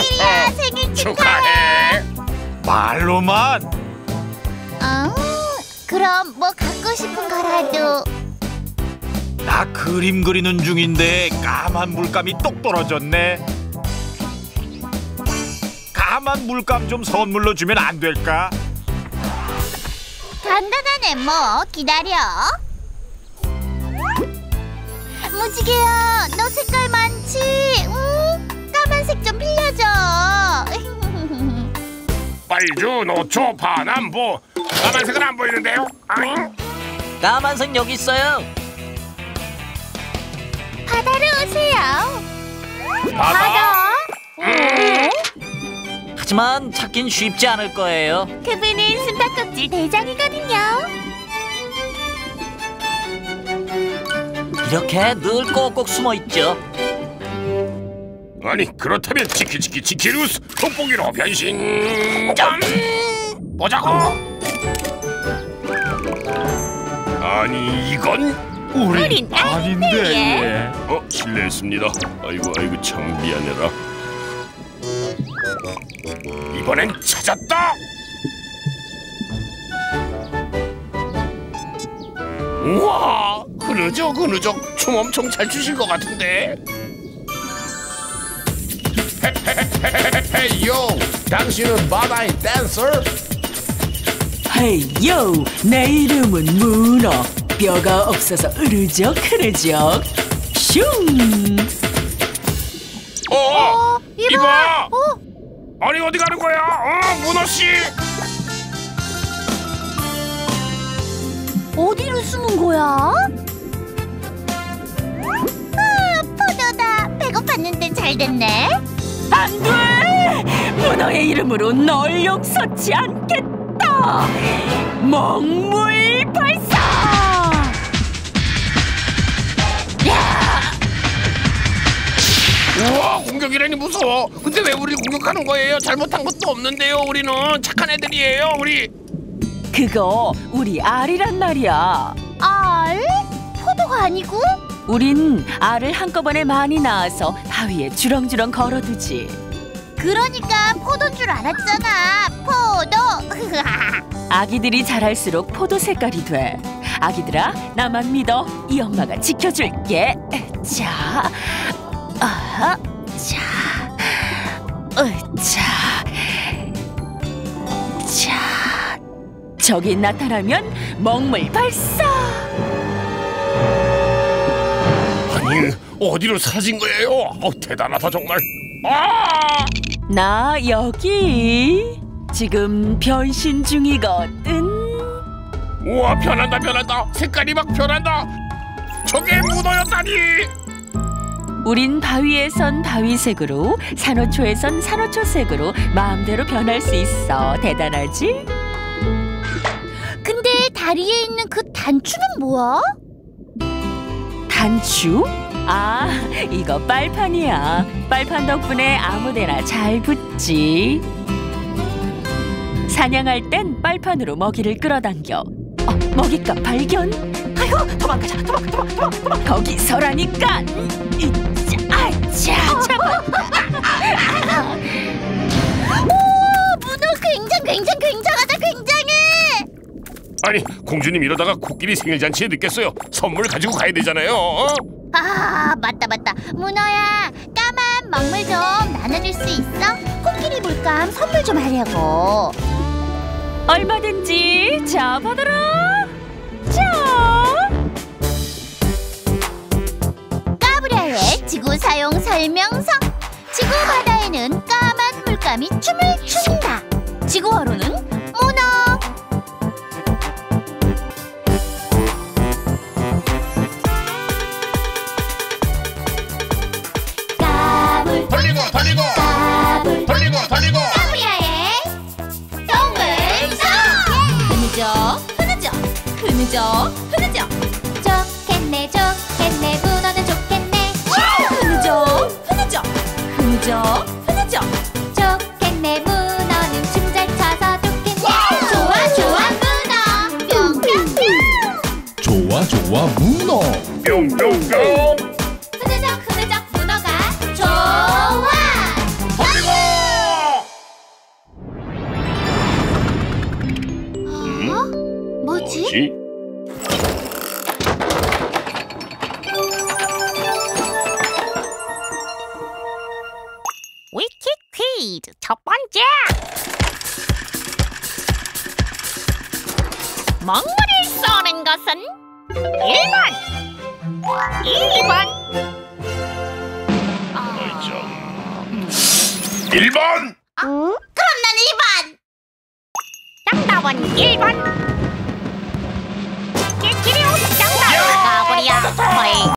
생일이야. 생일 축하해. 말로만. 그럼 뭐 갖고 싶은 거라도. 나 그림 그리는 중인데 까만 물감이 똑 떨어졌네. 까만 물감 좀 선물로 주면 안 될까? 간단하네 뭐. 기다려. 무지개야, 너 색깔 많지? 까만색 좀 빌려줘. 빨주, 노초, 파남보. 까만색은 안 보이는데요? 까만색 여기 있어요. 바다로 오세요. 바다? 하지만 찾긴 쉽지 않을 거예요. 그분은 숨바꼭질 대장이거든요. 이렇게 늘 꼭꼭 숨어 있죠. 아니 그렇다면 지키루스 돋보기로 변신 좀 보자고. 아니 이건 우린 아닌데. 실례했습니다. 아이고 참 미안해라. 이번엔 찾았다. 우와, 흐느적 춤 엄청 잘 추실 것 같은데. 헤이요, 당신은 바다의 댄서? 헤이요, 내 이름은 문어. 뼈가 없어서 으르적 슝. 이봐. 아니 어디 가는 거야? 문어 씨. 어디로 숨은 거야? 포도다. 배고팠는데 잘 됐네. 안 돼! 문어의 이름으로 널 용서치 않겠다! 먹물 발사! 우와, 공격이라니 무서워. 근데 왜 우리 공격하는 거예요? 잘못한 것도 없는데요. 우리는 착한 애들이에요. 우리. 그거 우리 알이란 말이야. 알? 포도가 아니고? 우린 알을 한꺼번에 많이 낳아서 바위에 주렁주렁 걸어두지. 그러니까 포도인 줄 알았잖아. 포도. 아기들이 자랄수록 포도 색깔이 돼. 아기들아, 나만 믿어. 이 엄마가 지켜줄게. 자, 자. 저기 나타나면 먹물 발사. 아니 어디로 사라진 거예요? 대단하다 정말. 나 여기 지금 변신 중이거든. 우와, 변한다. 색깔이 막 변한다. 저게 문어였다니. 우린 바위에선 바위색으로, 산호초에선 산호초색으로 마음대로 변할 수 있어. 대단하지? 근데 다리에 있는 그 단추는 뭐야? 단추? 아, 이거 빨판이야. 빨판 덕분에 아무데나 잘 붙지. 사냥할 땐 빨판으로 먹이를 끌어당겨. 먹잇감 발견. 아이고, 도망가자. 도망. 거기 서라니까. 잡았다. 오, 문어 굉장하다. 굉장해. 아니 공주님 이러다가 코끼리 생일잔치에 늦겠어요. 선물 가지고 가야 되잖아요. 맞다. 문어야, 까만 먹물 좀 나눠줄 수 있어? 코끼리 물감 선물 좀 하려고. 얼마든지. 자, 받아라. 자. 까브리아의 지구 사용 설명서. 지구 바다에는 까만 물감이 춤을 춘다. 지구어로는 문어. 돌리고. 까브리아의 동물성. 흐느적. 좋겠네. 문어는 좋겠네. 흐느적. 좋겠네. 문어는 춤 잘 춰서 좋겠네. 좋아 문어. 뿅뿅뿅. 좋아 문어. 뿅뿅뿅. 흐느적 문어가 좋아. 돌리고. 뭐지? 위키 퀴즈 첫 번째. 먹물을 쏘는 것은 1번, 2번. 1번. 그럼 난 2번. 정답은 1번.